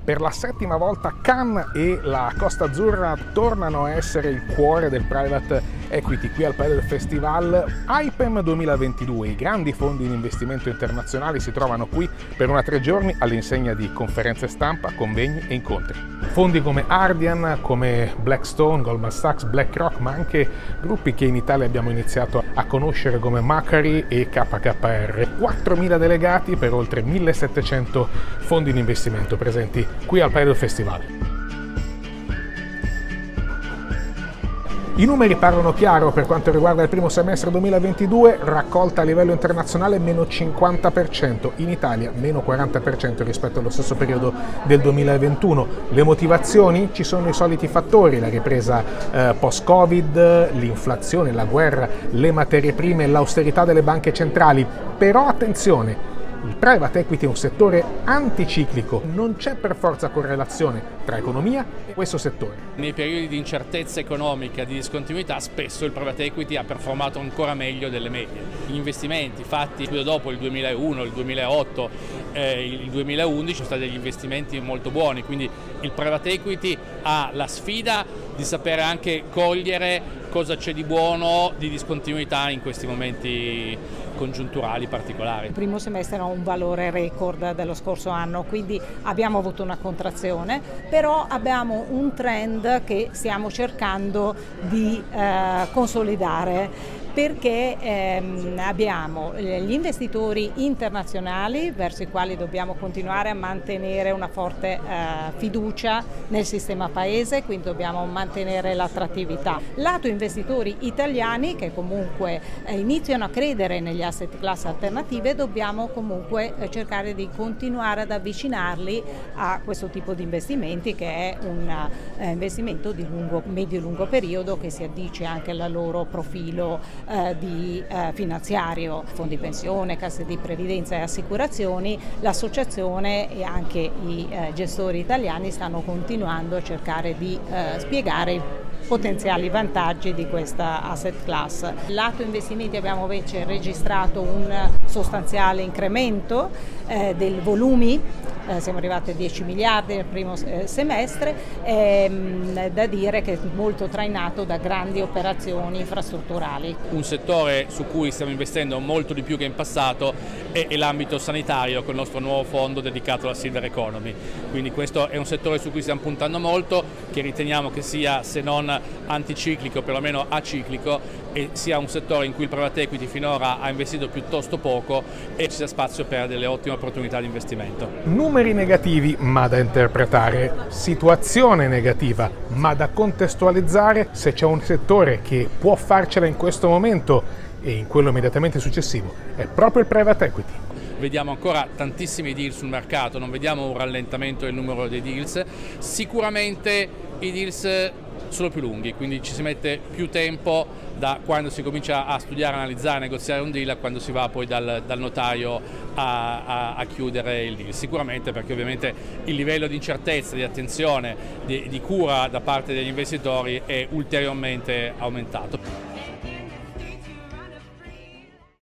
Per la settima volta Cannes e la Costa Azzurra tornano a essere il cuore del private equity qui al Padel Festival. IPEM 2022, i grandi fondi di investimento internazionali si trovano qui per una 3 giorni all'insegna di conferenze stampa, convegni e incontri. Fondi come Ardian, come Blackstone, Goldman Sachs, BlackRock, ma anche gruppi che in Italia abbiamo iniziato a conoscere come Macquarie e KKR. 4.000 delegati per oltre 1.700 fondi di investimento presenti qui al Padel Festival. I numeri parlano chiaro per quanto riguarda il primo semestre 2022, raccolta a livello internazionale meno 50%, in Italia meno 40% rispetto allo stesso periodo del 2021. Le motivazioni? Ci sono i soliti fattori, la ripresa post-Covid, l'inflazione, la guerra, le materie prime, l'austerità delle banche centrali. Però attenzione! Il private equity è un settore anticiclico, non c'è per forza correlazione tra economia e questo settore. Nei periodi di incertezza economica, di discontinuità, spesso il private equity ha performato ancora meglio delle medie. Gli investimenti fatti dopo il 2001, il 2008, il 2011 sono stati degli investimenti molto buoni, quindi il private equity ha la sfida di sapere anche cogliere cosa c'è di buono, di discontinuità in questi momenti congiunturali particolari. Il primo semestre era un valore record dello scorso anno, quindi abbiamo avuto una contrazione, però abbiamo un trend che stiamo cercando di consolidare, perché abbiamo gli investitori internazionali verso i quali dobbiamo continuare a mantenere una forte fiducia nel sistema paese, quindi dobbiamo mantenere l'attrattività. Lato investitori italiani che comunque iniziano a credere negli asset class alternative, dobbiamo comunque cercare di continuare ad avvicinarli a questo tipo di investimenti, che è un investimento di medio-lungo periodo che si addice anche al loro profilo finanziario, fondi pensione, casse di previdenza e assicurazioni. L'associazione e anche i gestori italiani stanno continuando a cercare di spiegare i potenziali vantaggi di questa asset class. Lato investimenti abbiamo invece registrato un sostanziale incremento dei volumi, siamo arrivati a 10 miliardi nel primo semestre, da dire che è molto trainato da grandi operazioni infrastrutturali. Un settore su cui stiamo investendo molto di più che in passato è l'ambito sanitario, con il nostro nuovo fondo dedicato alla Silver Economy. Quindi questo è un settore su cui stiamo puntando molto, che riteniamo che sia, se non anticiclico, perlomeno aciclico, e sia un settore in cui il private equity finora ha investito piuttosto poco e ci sia spazio per delle ottime opportunità di investimento. Numeri negativi ma da interpretare, situazione negativa ma da contestualizzare. Se c'è un settore che può farcela in questo momento e in quello immediatamente successivo è proprio il private equity. Vediamo ancora tantissimi deal sul mercato, non vediamo un rallentamento del numero dei deals. Sicuramente i deals sono più lunghi, quindi ci si mette più tempo da quando si comincia a studiare, analizzare, negoziare un deal a quando si va poi dal notaio a chiudere il deal. Sicuramente perché ovviamente il livello di incertezza, di attenzione, di cura da parte degli investitori è ulteriormente aumentato.